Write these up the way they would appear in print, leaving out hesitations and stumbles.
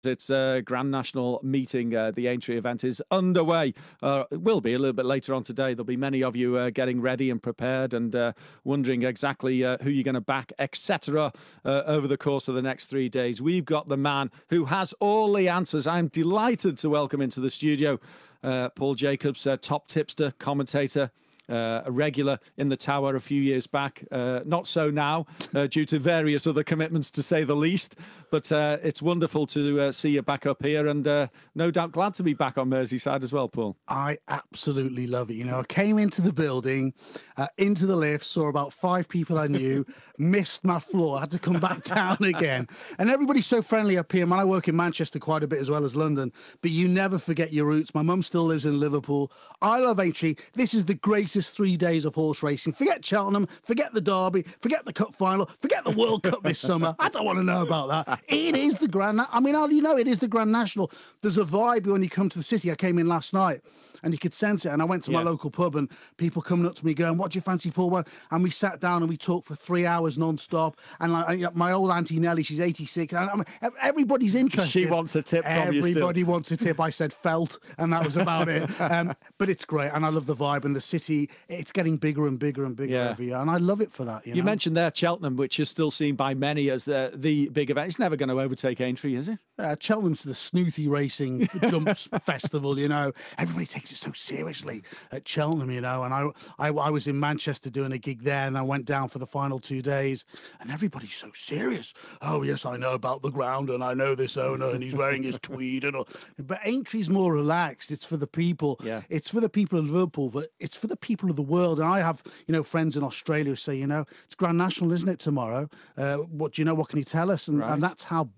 It's a Grand National meeting. The Aintree event is underway. It will be a little bit later on today. There'll be many of you getting ready and prepared and wondering exactly who you're going to back, etc. Over the course of the next 3 days. We've got the man who has all the answers. I'm delighted to welcome into the studio Paul Jacobs, top tipster, commentator, a regular in the tower a few years back. Not so now, due to various other commitments, to say the least. But it's wonderful to see you back up here, and no doubt glad to be back on Merseyside as well, Paul. I absolutely love it. You know, I came into the building, into the lift, saw about 5 people I knew, missed my floor, had to come back down again. And everybody's so friendly up here. Man, I work in Manchester quite a bit as well as London, but you never forget your roots. My mum still lives in Liverpool. I love Aintree. This is the greatest 3 days of horse racing. Forget Cheltenham, forget the Derby, forget the Cup final, forget the World Cup this summer. I don't want to know about that. It is the Grand... I mean, you know, it is the Grand National. There's a vibe when you come to the city. I came in last night and you could sense it. And I went to my local pub and people coming up to me going, "What do you fancy, Paul?" And we sat down and we talked for 3 hours non-stop. And like, my old Auntie Nellie, she's 86. And I mean, everybody's interested. She wants a tip from you still. Everybody wants a tip. I said felt, and that was about it. But it's great. And I love the vibe. And the city, it's getting bigger and bigger and bigger every year. And I love it for that. You know? Mentioned there Cheltenham, which is still seen by many as the big event. It's never going to overtake Aintree, is it? Cheltenham's the snooty racing jumps festival, you know. Everybody takes it so seriously at Cheltenham, you know. And I was in Manchester doing a gig there, and I went down for the final 2 days, and everybody's so serious. "Oh, yes, I know about the ground, and I know this owner, and he's wearing his tweed and all." But Aintree's more relaxed. It's for the people. Yeah. It's for the people of Liverpool, but it's for the people of the world. And I have, you know, friends in Australia who say, you know, it's Grand National, isn't it, tomorrow? What do you know? What can you tell us? And that's how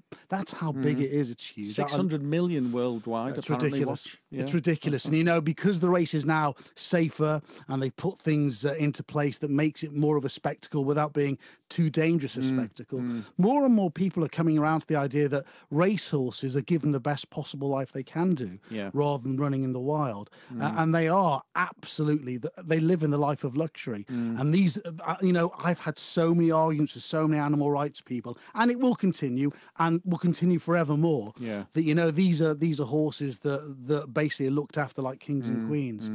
big it is. It's huge. 600 million worldwide. It's ridiculous. It's ridiculous. And, you know, because the race is now safer and they've put things into place that makes it more of a spectacle without being too dangerous a spectacle, more and more people are coming around to the idea that racehorses are given the best possible life they can do rather than running in the wild. And they are absolutely, they live in the life of luxury. And these, you know, I've had so many arguments with so many animal rights people, and it will continue and will continue forevermore. That, you know, these are horses that basically are looked after like kings and queens.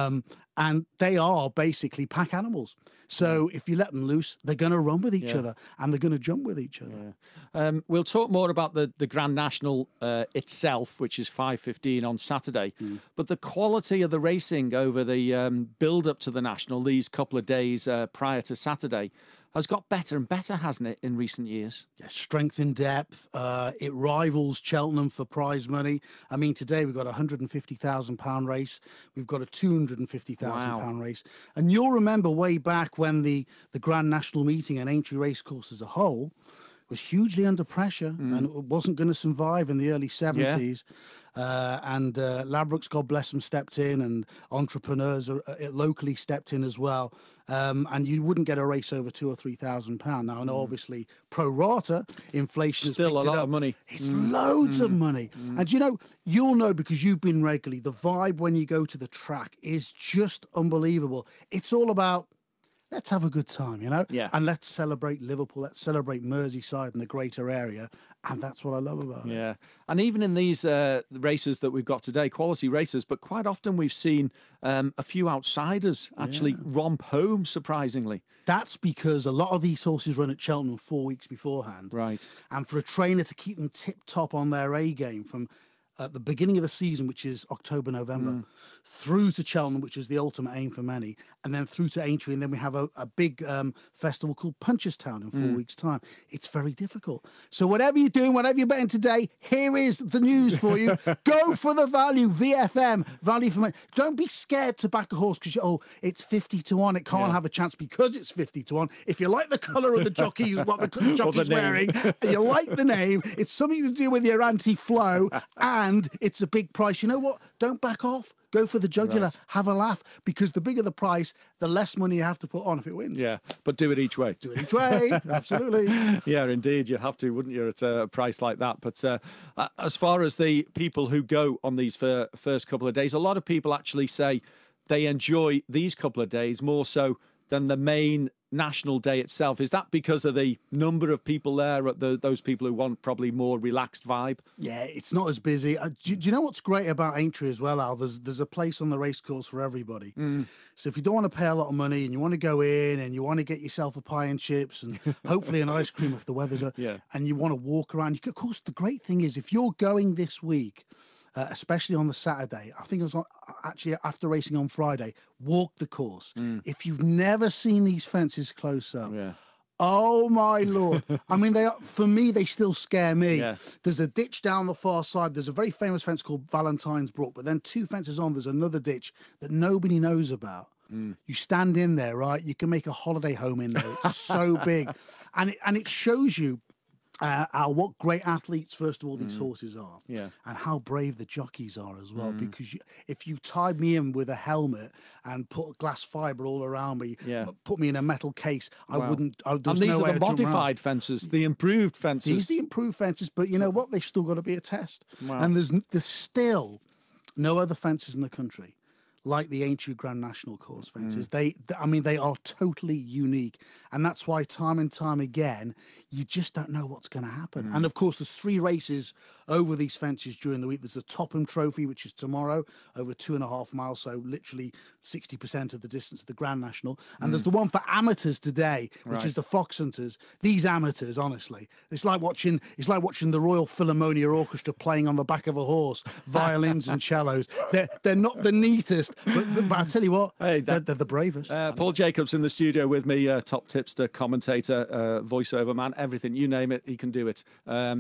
And they are basically pack animals. So if you let them loose, they're going to run with each other and they're going to jump with each other. We'll talk more about the Grand National itself, which is 5:15 on Saturday. But the quality of the racing over the build-up to the National, these couple of days prior to Saturday, has got better and better, hasn't it, in recent years? Yeah, strength in depth. It rivals Cheltenham for prize money. I mean, today we've got a £150,000 race. We've got a £250,000 race. And you'll remember way back when the Grand National meeting and Aintree Racecourse as a whole was hugely under pressure and it wasn't going to survive in the early 70s. And Ladbrokes, God bless them, stepped in, and entrepreneurs locally stepped in as well. And you wouldn't get a race over £2,000 or £3,000. Now, I know obviously pro rata inflation still has a picked lot it up. of money. It's loads of money. And you know, you'll know because you've been regularly, the vibe when you go to the track is just unbelievable. It's all about, let's have a good time, you know? And let's celebrate Liverpool. Let's celebrate Merseyside and the greater area. And that's what I love about it. And even in these races that we've got today, quality races, but quite often we've seen a few outsiders actually romp home, surprisingly. That's because a lot of these horses run at Cheltenham 4 weeks beforehand. Right. And for a trainer to keep them tip-top on their A game from at the beginning of the season, which is October, November, through to Cheltenham, which is the ultimate aim for many, and then through to Aintree, and then we have a big festival called Punchestown in 4 weeks' time. It's very difficult. So whatever you're doing, whatever you're betting today, here is the news for you. Go for the value, VFM, value for money. Don't be scared to back a horse because, it's 50 to 1. It can't have a chance because it's 50 to 1. If you like the colour of the jockey, what the jockey's wearing, you like the name, it's something to do with your anti-flow, and it's a big price. You know what? Don't back off. Go for the jugular. Have a laugh, because the bigger the price, the less money you have to put on if it wins. Yeah, but do it each way. Do it each way. Absolutely. Yeah, indeed. You'd have to, wouldn't you, at a price like that? But as far as the people who go on these first couple of days, a lot of people actually say they enjoy these couple of days more so than the main National Day itself? Is that because of the number of people there, those people who want probably more relaxed vibe? Yeah, it's not as busy. Do you know what's great about Aintree as well, Al? There's a place on the racecourse for everybody. So if you don't want to pay a lot of money and you want to go in and you want to get yourself a pie and chips and hopefully an ice cream if the weather's and you want to walk around, of course, the great thing is if you're going this week, especially on the Saturday, I think it was actually after racing on Friday, walk the course. If you've never seen these fences close up, oh my Lord. I mean, for me, they still scare me. There's a ditch down the far side. There's a very famous fence called Valentine's Brook, but then 2 fences on, there's another ditch that nobody knows about. You stand in there, right? You can make a holiday home in there. It's so big. And it shows you what great athletes, first of all, these horses are, and how brave the jockeys are as well. Because if you tied me in with a helmet and put glass fibre all around me, put me in a metal case, I wouldn't. And these are the modified fences, the improved fences. These are the improved fences, but you know what? They've still got to be a test. And there's still no other fences in the country like the Aintree Grand National course fences. They are totally unique. And that's why time and time again, you just don't know what's going to happen. And of course, there's 3 races over these fences during the week. There's the Topham Trophy, which is tomorrow, over 2.5 miles, so literally 60% of the distance of the Grand National. And there's the one for amateurs today, which is the Fox Hunters. These amateurs, honestly, it's like watching the Royal Philharmonia Orchestra playing on the back of a horse, violins and cellos. They're not the neatest, but I tell you what, they're the bravest. Paul Jacobs in the studio with me, top tipster, commentator, voiceover man, everything, you name it, he can do it.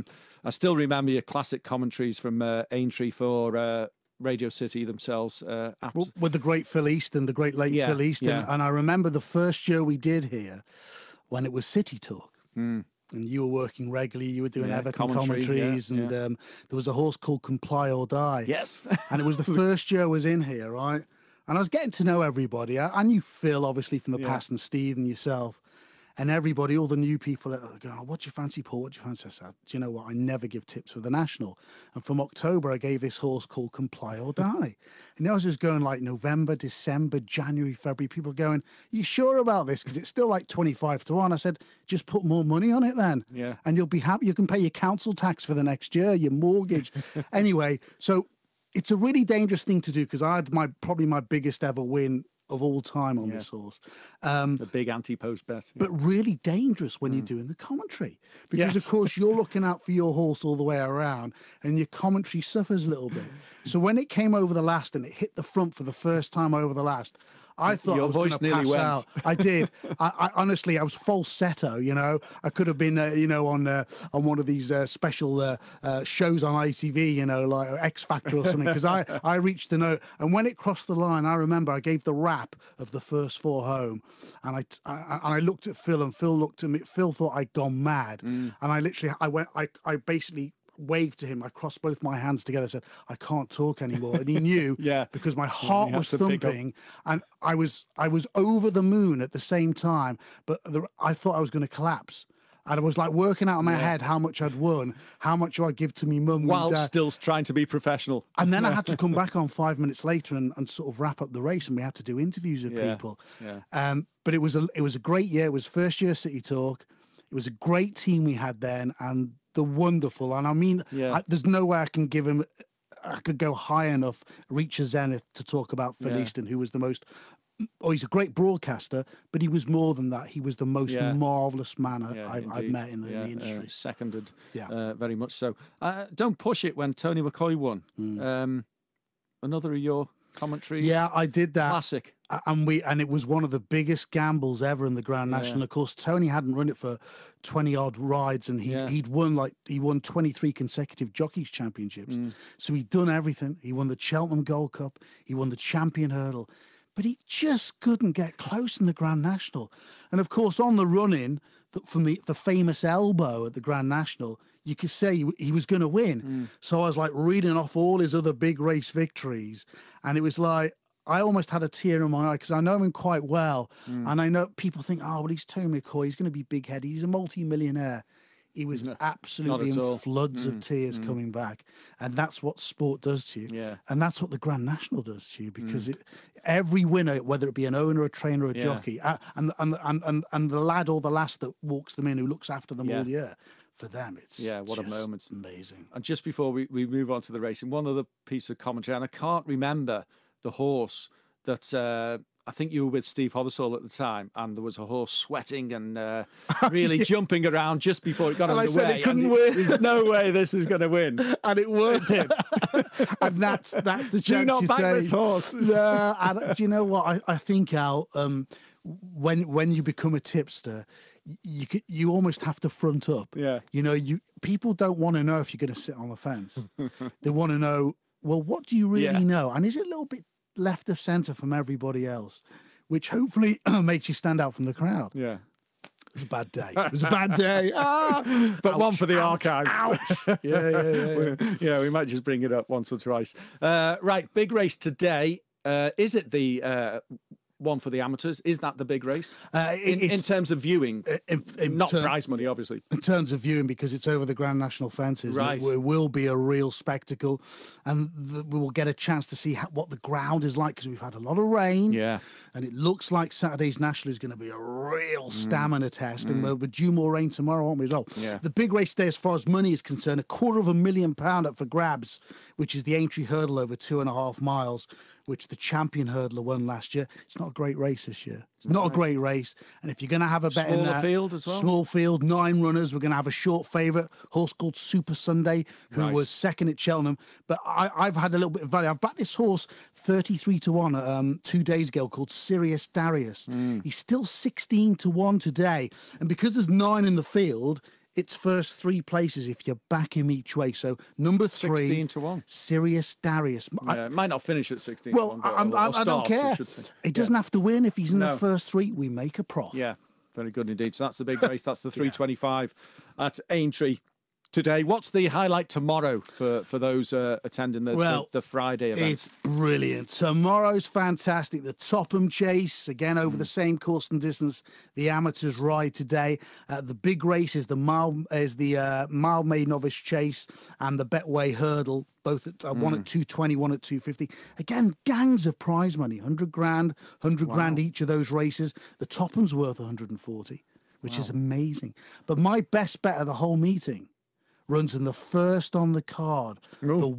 I still remember your classic commentaries from Aintree for Radio City themselves. With the great Phil Easton, the great late Phil Easton. And I remember the first show we did here when it was City Talk. And you were working regularly, you were doing Everton commentaries, and there was a horse called Comply or Die. Yes. And it was the first year I was in here, right? And I was getting to know everybody. I knew Phil, obviously, from the past, and Steve and yourself. And everybody, all the new people, go, oh, what do you fancy, Paul? What do you fancy? I said, do you know what? I never give tips for the National. And from October, I gave this horse called Comply or Die. And I was just going like November, December, January, February. People are going, you sure about this? Because it's still like 25 to 1. I said, just put more money on it then. And you'll be happy. You can pay your council tax for the next year, your mortgage. Anyway, so it's a really dangerous thing to do because I had probably my biggest ever win of all time on this horse. The big anti-post bet. But really dangerous when you're doing the commentary. Because, of course, you're looking out for your horse all the way around and your commentary suffers a little bit. So when it came over the last and it hit the front for the first time over the last, I thought I was going to pass out. I did. I honestly, I was falsetto, you know. I could have been, on one of these special shows on ITV, you know, like X Factor or something, because I reached the note. And when it crossed the line, I remember I gave the rap of the first 4 home. And I looked at Phil, and Phil looked at me. Phil thought I'd gone mad. And I basically waved to him. I crossed both my hands together, said, I can't talk anymore. And he knew because my heart was thumping and I was over the moon at the same time, but I thought I was going to collapse. And I was like working out in my head how much I'd won, how much do I give to me mum. While still trying to be professional. And then I had to come back on 5 minutes later and sort of wrap up the race, and we had to do interviews with people. But it was a great year. It was first year City Talk. It was a great team we had then, and the wonderful, and I mean, there's no way I can give him, I could go high enough, reach a zenith to talk about Phil Easton, who was the most, he's a great broadcaster, but he was more than that. He was the most marvellous man I've met in the industry. Seconded, very much so. Don't push it when Tony McCoy won. Another of your commentaries. Yeah, I did that. Classic. And it was one of the biggest gambles ever in the Grand National. Of course, Tony hadn't run it for 20 odd rides, and he won 23 consecutive jockeys championships. So he'd done everything. He won the Cheltenham Gold Cup. He won the Champion Hurdle, but he just couldn't get close in the Grand National. And of course, on the run-in from the famous elbow at the Grand National, you could say he was going to win. So I was like reading off all his other big race victories, and it was like, I almost had a tear in my eye because I know him quite well. And I know people think, oh, well, he's Tony McCoy. He's going to be big-headed. He's a multi-millionaire. He was No, absolutely not at in all. floods of tears coming back. And that's what sport does to you. Yeah. And that's what the Grand National does to you, because every winner, whether it be an owner, a trainer, or a jockey, and the lad or the lass that walks them in, who looks after them all year, for them, it's what a moment. Amazing. And just before we move on to the racing, one other piece of commentary, and I can't remember the horse that I think you were with Steve Hothersall at the time, and there was a horse sweating and really jumping around just before it got and underway. I said it couldn't win. There's no way this is going to win. And it worked. It did. And that's the chance Do not you back take. this horse. And do you know what? I think, Al, when you become a tipster, you almost have to front up. Yeah. You know, people don't want to know if you're going to sit on the fence. They want to know, well, what do you really know? And is it a little bit left of centre from everybody else, which hopefully makes you stand out from the crowd. Yeah. It was a bad day. It was a bad day. But ouch, one for the ouch, archives. Ouch. Yeah. We might just bring it up once or twice. Right, big race today. Is it the one for the amateurs? Is that the big race? In terms of viewing, not prize money, obviously. In terms of viewing, because it's over the Grand National fences. Right. It will be a real spectacle. And we will get a chance to see what the ground is like, because we've had a lot of rain. Yeah. And it looks like Saturday's National is going to be a real stamina test. And we're due more rain tomorrow, aren't we, as well? Yeah. The big race today, as far as money is concerned, £250,000 up for grabs, which is the Aintree Hurdle over 2.5 miles, which the champion hurdler won last year. It's not a great race this year. It's not a great race. And if you're going to have a bet in that... field as well? Small field, 9 runners. We're going to have a short favourite, horse called Super Sunday, who was second at Cheltenham. But I've had a little bit of value. I've backed this horse 33-1 2 days ago, called Sirius Darius. He's still 16-1 today. And because there's 9 in the field... It's first 3 places if you back him each way. So number 3, 16-1. Sirius Darius. It might not finish at 16. Well, I don't care. He doesn't have to win. If he's in the first 3, we make a prof. Yeah, very good indeed. So that's the big race. That's the 325 at Aintree today. What's the highlight tomorrow for those attending the Friday event? It's brilliant. Tomorrow's fantastic. The Topham Chase, again, over the same course and distance the amateurs ride today. The big race is the Mile Made Novice Chase and the Betway Hurdle, both at one at 220, one at 250. Again, gangs of prize money, 100 grand, 100 grand each of those races. The Topham's worth 140, which is amazing. But my best bet of the whole meeting runs in the first on the card, the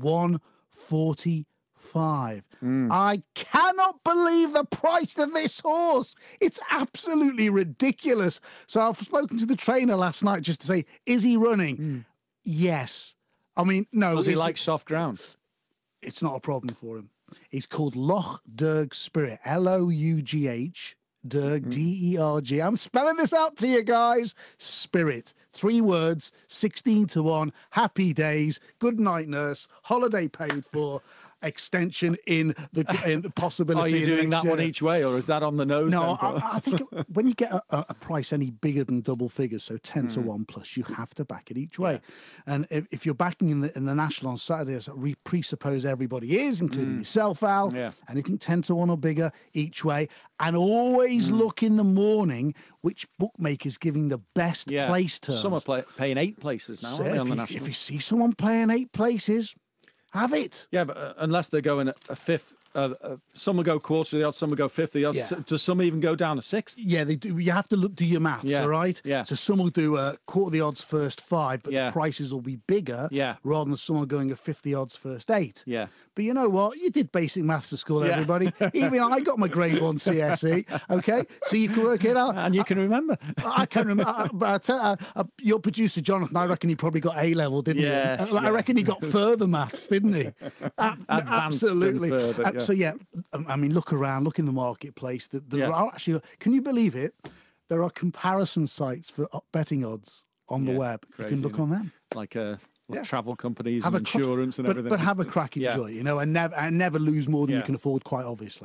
145. I cannot believe the price of this horse. It's absolutely ridiculous. So I've spoken to the trainer last night just to say, is he running? Yes. I mean, no. Does he like soft ground? It's not a problem for him. He's called Loch Derg Spirit, Lough. Derg, D-E-R-G. I'm spelling this out to you guys. Spirit. 3 words, 16-1, happy days, good night nurse, holiday paid for, extension in the possibility. Are you doing that one each way, or is that on the nose? No, I think when you get a price any bigger than double figures, so 10-1 plus, you have to back it each way. And if you're backing in the National on Saturday, as we presuppose everybody is, including yourself, Al, anything 10-1 or bigger each way. And always look in the morning which bookmaker's giving the best place terms. Some are paying 8 places now, aren't they, on the National? If you see someone playing 8 places, have it. Yeah, but unless they're going a fifth, some will go quarter of the odds, some will go fifth of the odds. Yeah. Does some even go down a sixth? Yeah, they do. You have to do your maths, all right? Yeah. So some will do a quarter of the odds first 5, but the prices will be bigger rather than someone going a 50 odds first 8. Yeah. But you know what? You did basic maths at school, everybody. Even I got my grade 1 CSE, okay? So you can work it out. And you can remember. I can remember. But I tell you, your producer, Jonathan, I reckon he probably got A-level, didn't he? I reckon he got further maths, didn't he? Absolutely. Further, So, I mean, look around, look in the marketplace. There are actually, can you believe it? There are comparison sites for betting odds on the web. Crazy, you can look on them. Like travel companies and insurance and everything. But have a crack, enjoy, you know, and never lose more than you can afford, quite obviously.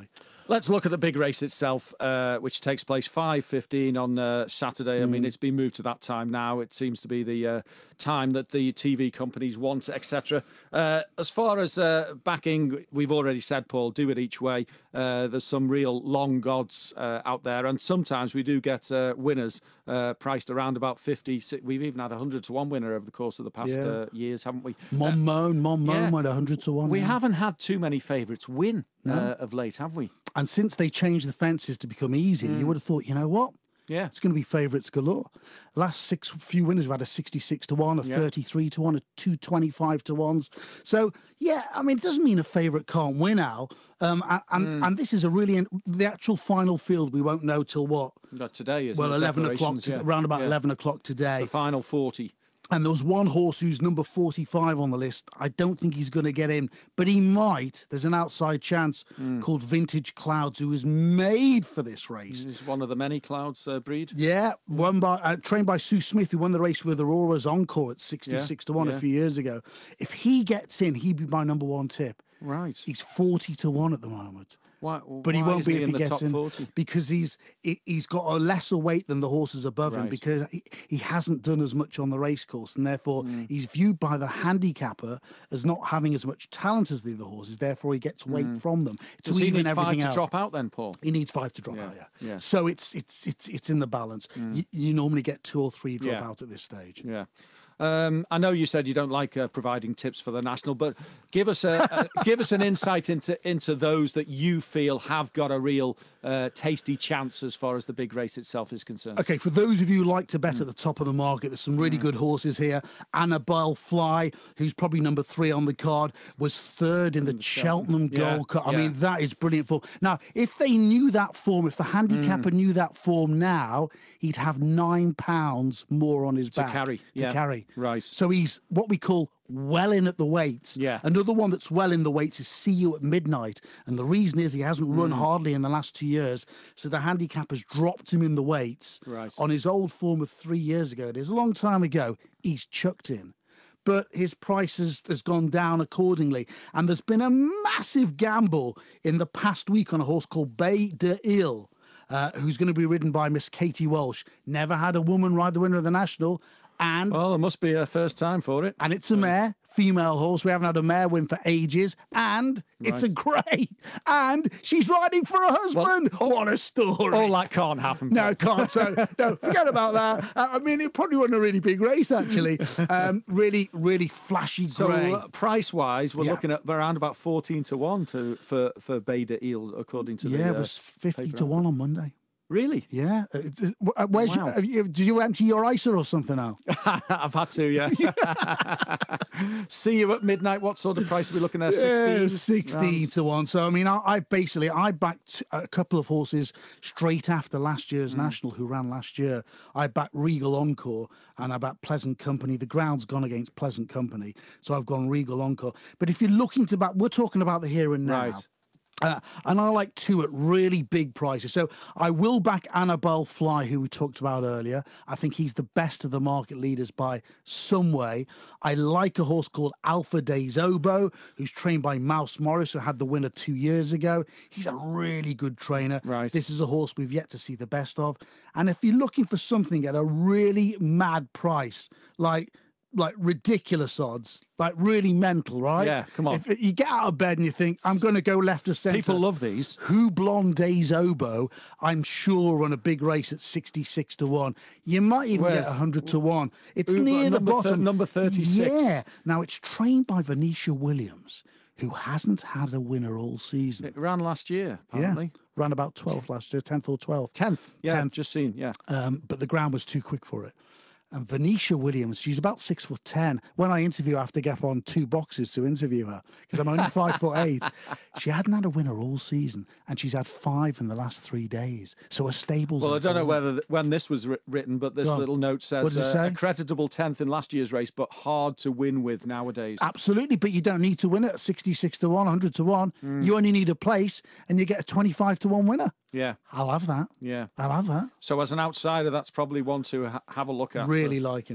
Let's look at the big race itself, which takes place 5:15 on Saturday. I mean, it's been moved to that time now. It seems to be the time that the TV companies want, etc. As far as backing, we've already said, Paul, do it each way. There's some real long odds out there, and sometimes we do get winners priced around about 50. We've even had a 100-to-1 winner over the course of the past years, haven't we? Mon went 100-to-1. We haven't had too many favourites win of late, have we? And since they changed the fences to become easier, you would have thought, you know what? Yeah. It's going to be favourites galore. Last few winners have had a 66-to-1, a 33-to-1, a 225-to-1s. So, yeah, I mean, it doesn't mean a favourite can't win, Al. And this is the actual final field we won't know till what? Not today, isn't well, it? 11 o'clock, around about 11 o'clock today. The final 40. And there was one horse who's number 45 on the list. I don't think he's going to get in, but he might. There's an outside chance called Vintage Clouds, who is made for this race. He's one of the many Clouds breed. Yeah, trained by Sue Smith, who won the race with Aurora's Encore at 66-to-1 a few years ago. If he gets in, he'd be my number one tip. Right. He's 40-to-1 at the moment. But he won't be if he gets in 40? Because he's got a lesser weight than the horses above him, because he hasn't done as much on the race course, and therefore he's viewed by the handicapper as not having as much talent as the other horses. Therefore, he gets weight from them to even everything out. To drop out, then, Paul. He needs 5 to drop out. Yeah. So it's in the balance. You normally get 2 or 3 drop out at this stage. Yeah. I know you said you don't like providing tips for the national, but give us an insight into those that you feel have got a real tasty chance as far as the big race itself is concerned. Okay, for those of you who like to bet at the top of the market, there's some really good horses here. Annabelle Fly, who's probably number 3 on the card, was 3rd in the Cheltenham Gold Cup. I mean, that is brilliant form. Now, if they knew that form, if the handicapper knew that form now, he'd have £9 more on his back to carry. Right. So he's what we call well in at the weights. Yeah. Another one that's well in the weights is See You at Midnight. And the reason is he hasn't run hardly in the last 2 years. So the handicappers dropped him in the weights on his old form of 3 years ago. It is a long time ago. He's chucked in. But his price has gone down accordingly. And there's been a massive gamble in the past week on a horse called Bay de Ile, who's going to be ridden by Miss Katie Walsh. Never had a woman ride the winner of the National. And well, it must be a first time for it. And it's a mare, female horse. We haven't had a mare win for ages. And it's a grey. And she's riding for her husband. Well, what a story. All that can't happen. No, it can't. So, no, forget about that. I mean, it probably wasn't a really big race, actually. Really, really flashy grey. So, price-wise, we're looking at around about 14-to-1 for Bay de Ile, according to the it was 50-to-1 on Monday. Really? Yeah. Did you empty your ISA or something now? I've had to, yeah. See You at Midnight. What sort of price are we looking at? 16-to-1. So, I mean, I backed a couple of horses straight after last year's National who ran last year. I backed Regal Encore and I backed Pleasant Company. The ground's gone against Pleasant Company, so I've gone Regal Encore. But if you're looking to back, we're talking about the here and now. Right. And I like 2 at really big prices. So I will back Annabelle Fly, who we talked about earlier. I think he's the best of the market leaders by some way. I like a horse called Alpha de Zobo, who's trained by Mouse Morris, who had the winner 2 years ago. He's a really good trainer. Right. This is a horse we've yet to see the best of. And if you're looking for something at a really mad price, like ridiculous odds, like really mental, right? Yeah, come on. If you get out of bed and you think, I'm going to go left of centre. People love these. Houblon des Obo, I'm sure, on a big race at 66-to-1. You might even get 100-to-1. It's near the bottom. Number 36. Yeah. Now, it's trained by Venetia Williams, who hasn't had a winner all season. It ran last year, apparently. Yeah. Ran about 12th last year, 10th or 12th. 10th. Yeah, 10th. Just seen, yeah. But the ground was too quick for it. And Venetia Williams, she's about 6'10". When I interview her, I have to get on 2 boxes to interview her because I'm only 5'8". She hadn't had a winner all season, and she's had 5 in the last 3 days. So her stables. Well, I don't know when this was written, but this little note says, what does it say? A creditable 10th in last year's race, but hard to win with nowadays. Absolutely, but you don't need to win it at 66-to-1, 100-to-1. You only need a place, and you get a 25-to-1 winner. Yeah. I'll have that. Yeah. I'll have that. So as an outsider, that's probably one to have a look at. Really like him, yeah.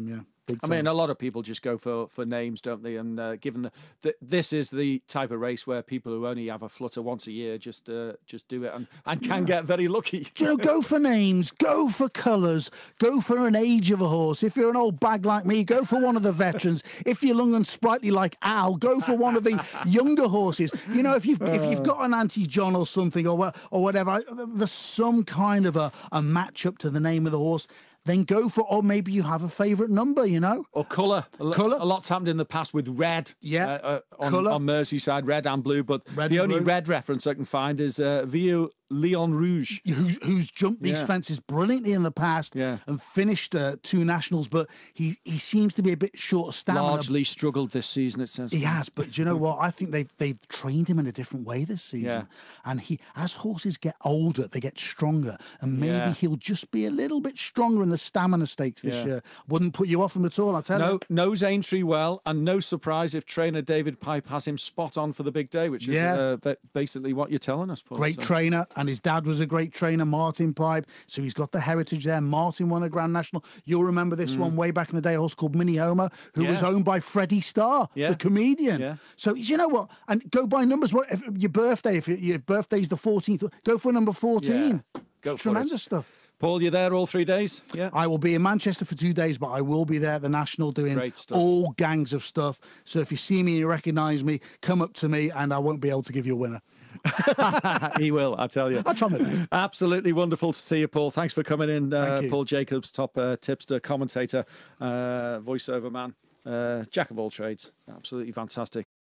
Big I time. mean, a lot of people just go for names, don't they? And given this is the type of race where people who only have a flutter once a year just do it and can get very lucky. Do you know, go for names, go for colours, go for an age of a horse. If you're an old bag like me, go for one of the veterans. If you're young and sprightly like Al, go for one of the younger horses. You know, if you've got an Anti-John or something or whatever, there's some kind of a match up to the name of the horse. Then go for, or maybe you have a favourite number, you know? Or colour. Colour. A lot's happened in the past with red. Yeah. Colour. On Merseyside, red and blue. But the only red reference I can find is Vieux Leon Rouge. Who's jumped these fences brilliantly in the past and finished 2 nationals, but he seems to be a bit short of stamina. Largely struggled this season, it says. He has, but do you know what? I think they've trained him in a different way this season. And as horses get older, they get stronger, and maybe he'll just be a little bit stronger in the stamina stakes this year. Wouldn't put you off him at all, I tell you. Knows Aintree well, and no surprise if trainer David Pipe has him spot on for the big day, which is basically what you're telling us, Paul. Great trainer, and his dad was a great trainer, Martin Pipe, so he's got the heritage there. Martin won a Grand National. You'll remember this one way back in the day, a horse called Mini Homer, who was owned by Freddie Starr, the comedian. So you know what? And go by numbers. If your birthday, if your birthday's the 14th, go for number 14. Go it's tremendous stuff. Paul, you there all 3 days? Yeah. I will be in Manchester for 2 days, but I will be there at the National doing all gangs of stuff. So if you see me and you recognise me, come up to me and I won't be able to give you a winner. He will, I tell you. I'll try my best. Absolutely wonderful to see you, Paul. Thanks for coming in. Thank you. Paul Jacobs, top tipster, commentator, voiceover man, jack of all trades. Absolutely fantastic.